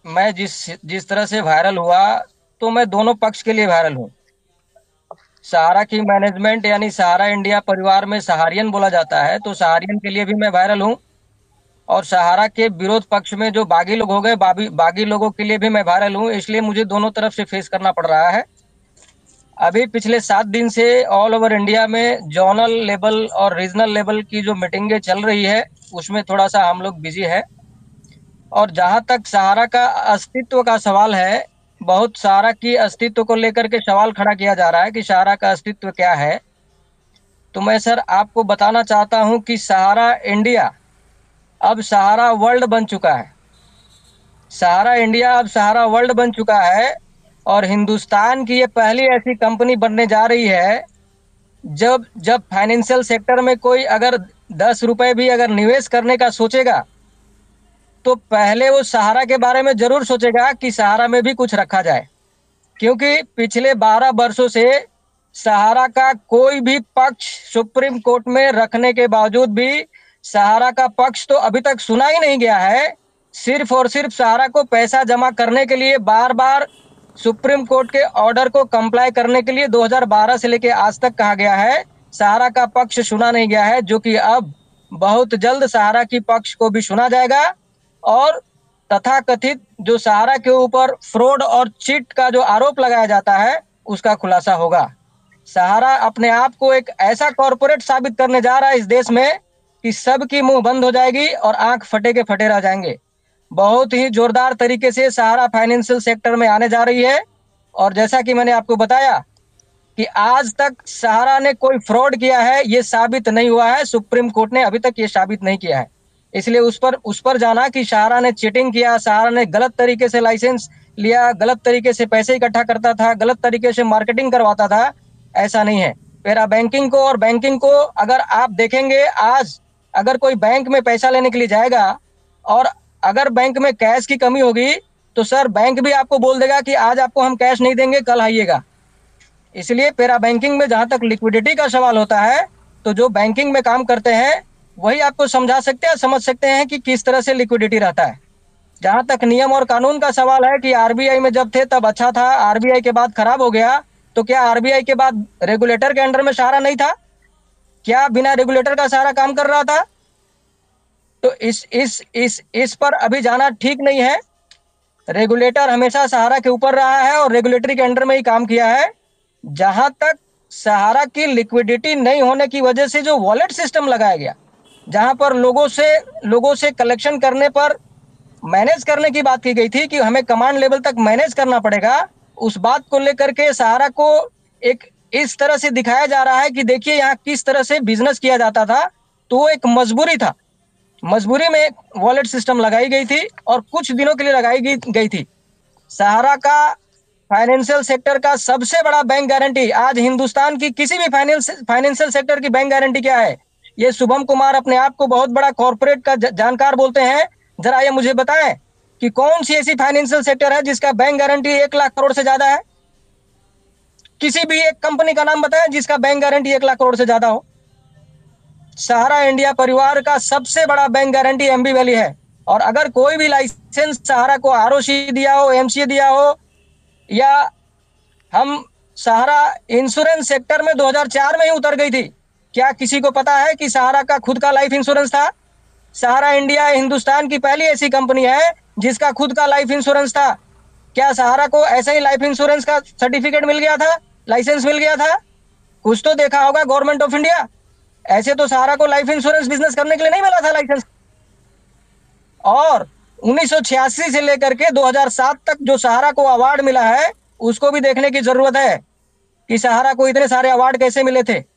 मैं जिस जिस तरह से वायरल हुआ, तो मैं दोनों पक्ष के लिए वायरल हूँ। सहारा की मैनेजमेंट यानी सहारा इंडिया परिवार में सहारियन बोला जाता है, तो सहारियन के लिए भी मैं वायरल हूँ। और सहारा के विरोध पक्ष में जो बागी लोग हो गए, बागी लोगों के लिए भी मैं वायरल हूँ, इसलिए मुझे दोनों तरफ से फेस करना पड़ रहा है। अभी पिछले 7 दिन से ऑल ओवर इंडिया में जोनल लेवल और रीजनल लेवल की जो मीटिंगें चल रही है, उसमें थोड़ा सा हम लोग बिजी है। और जहां तक सहारा का अस्तित्व का सवाल है, बहुत सहारा की अस्तित्व को लेकर के सवाल खड़ा किया जा रहा है कि सहारा का अस्तित्व क्या है। तो मैं सर आपको बताना चाहता हूं कि सहारा इंडिया अब सहारा वर्ल्ड बन चुका है। सहारा इंडिया अब सहारा वर्ल्ड बन चुका है। और हिंदुस्तान की ये पहली ऐसी कंपनी बनने जा रही है, जब जब फाइनेंशियल सेक्टर में कोई अगर 10 रुपए भी अगर निवेश करने का सोचेगा, तो पहले वो सहारा के बारे में जरूर सोचेगा कि सहारा में भी कुछ रखा जाए। क्योंकि पिछले 12 वर्षों से सहारा का कोई भी पक्ष सुप्रीम कोर्ट में रखने के बावजूद भी सहारा का पक्ष तो अभी तक सुना ही नहीं गया है। सिर्फ और सिर्फ सहारा को पैसा जमा करने के लिए बार बार सुप्रीम कोर्ट के ऑर्डर को कंप्लाई करने के लिए 2012 से लेकर आज तक कहा गया है। सहारा का पक्ष सुना नहीं गया है, जो कि अब बहुत जल्द सहारा की पक्ष को भी सुना जाएगा। और तथाकथित जो सहारा के ऊपर फ्रॉड और चीट का जो आरोप लगाया जाता है, उसका खुलासा होगा। सहारा अपने आप को एक ऐसा कॉरपोरेट साबित करने जा रहा है इस देश में कि सबकी मुंह बंद हो जाएगी और आंख फटे के फटे रह जाएंगे। बहुत ही जोरदार तरीके से सहारा फाइनेंशियल सेक्टर में आने जा रही है। और जैसा कि मैंने आपको बताया कि आज तक सहारा ने कोई फ्रॉड किया है, ये साबित नहीं हुआ है। सुप्रीम कोर्ट ने अभी तक ये साबित नहीं किया है। इसलिए उस पर जाना कि सहारा ने चीटिंग किया, सहारा ने गलत तरीके से लाइसेंस लिया, गलत तरीके से पैसे इकट्ठा करता था, गलत तरीके से मार्केटिंग करवाता था, ऐसा नहीं है। पैरा बैंकिंग को और बैंकिंग को अगर आप देखेंगे, आज अगर कोई बैंक में पैसा लेने के लिए जाएगा और अगर बैंक में कैश की कमी होगी, तो सर बैंक भी आपको बोल देगा कि आज आपको हम कैश नहीं देंगे, कल आइएगा। इसलिए पैरा बैंकिंग में जहां तक लिक्विडिटी का सवाल होता है, तो जो बैंकिंग में काम करते हैं वही आपको समझा सकते हैं, समझ सकते हैं कि किस तरह से लिक्विडिटी रहता है। जहां तक नियम और कानून का सवाल है कि आरबीआई में जब थे तब अच्छा था, आरबीआई के बाद खराब हो गया, तो क्या आरबीआई के बाद रेगुलेटर के अंडर में सहारा नहीं था? क्या बिना रेगुलेटर का सहारा काम कर रहा था? तो इस पर अभी जाना ठीक नहीं है। रेगुलेटर हमेशा सहारा के ऊपर रहा है और रेगुलेटरी के अंडर में ही काम किया है। जहां तक सहारा की लिक्विडिटी नहीं होने की वजह से जो वॉलेट सिस्टम लगाया गया, जहां पर लोगों से कलेक्शन करने पर मैनेज करने की बात की गई थी कि हमें कमांड लेवल तक मैनेज करना पड़ेगा, उस बात को लेकर के सहारा को एक इस तरह से दिखाया जा रहा है कि देखिए यहाँ किस तरह से बिजनेस किया जाता था। तो वो एक मजबूरी था, मजबूरी में एक वॉलेट सिस्टम लगाई गई थी और कुछ दिनों के लिए लगाई गई थी। सहारा का फाइनेंशियल सेक्टर का सबसे बड़ा बैंक गारंटी आज हिंदुस्तान की किसी भी फाइनेंशियल सेक्टर की बैंक गारंटी क्या है? ये शुभम कुमार अपने आप को बहुत बड़ा कॉर्पोरेट का जानकार बोलते हैं। जरा ये मुझे बताएं कि कौन सी ऐसी फाइनेंशियल सेक्टर है जिसका बैंक गारंटी 1 लाख करोड़ से ज्यादा है? किसी भी एक कंपनी का नाम बताएं जिसका बैंक गारंटी 1 लाख करोड़ से ज्यादा हो। सहारा इंडिया परिवार का सबसे बड़ा बैंक गारंटी एमबी वैली है। और अगर कोई भी लाइसेंस सहारा को आरओसी दिया हो, एमसीए दिया हो, या हम सहारा इंश्योरेंस सेक्टर में 2004 में ही उतर गई थी। क्या किसी को पता है कि सहारा का खुद का लाइफ इंश्योरेंस था? सहारा इंडिया हिंदुस्तान की पहली ऐसी कंपनी है जिसका खुद का लाइफ इंश्योरेंस था। क्या सहारा को ऐसे ही लाइफ इंश्योरेंस का सर्टिफिकेट मिल गया था, लाइसेंस मिल गया था? कुछ तो देखा होगा गवर्नमेंट ऑफ इंडिया। ऐसे तो सहारा को लाइफ इंश्योरेंस बिजनेस करने के लिए नहीं मिला था लाइसेंस। और 1986 से लेकर के 2007 तक जो सहारा को अवार्ड मिला है, उसको भी देखने की जरूरत है कि सहारा को इतने सारे अवार्ड कैसे मिले थे।